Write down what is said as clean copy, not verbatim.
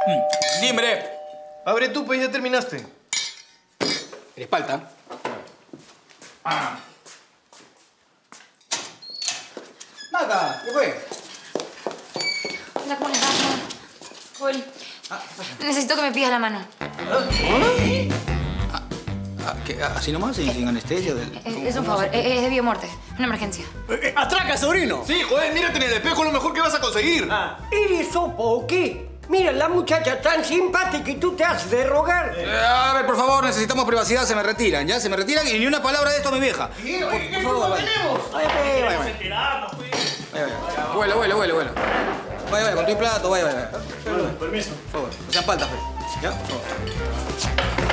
Timbre. Abre tú, pues ya terminaste. Eres palta. Nada, ¿qué fue? Hola, ¿cómo les va? Paul, necesito que me pidas la mano. ¿Así nomás? ¿Sin anestesia? Es un favor, es de vida o muerte. Una emergencia. ¡Atraca, sobrino! Sí, joder, mírate en el espejo, lo mejor que vas a conseguir. ¿Eres sopa o qué? Mira, la muchacha tan simpática y tú te haces de rogar. A ver, por favor, necesitamos privacidad, se me retiran, ¿ya? Se me retiran y ni una palabra de esto a mi vieja. Por favor, vaya. Vaya. Vuela. Vaya, con tu plato, vaya. Permiso. Por favor, no sean paltas, pues. ¿Ya? Por favor.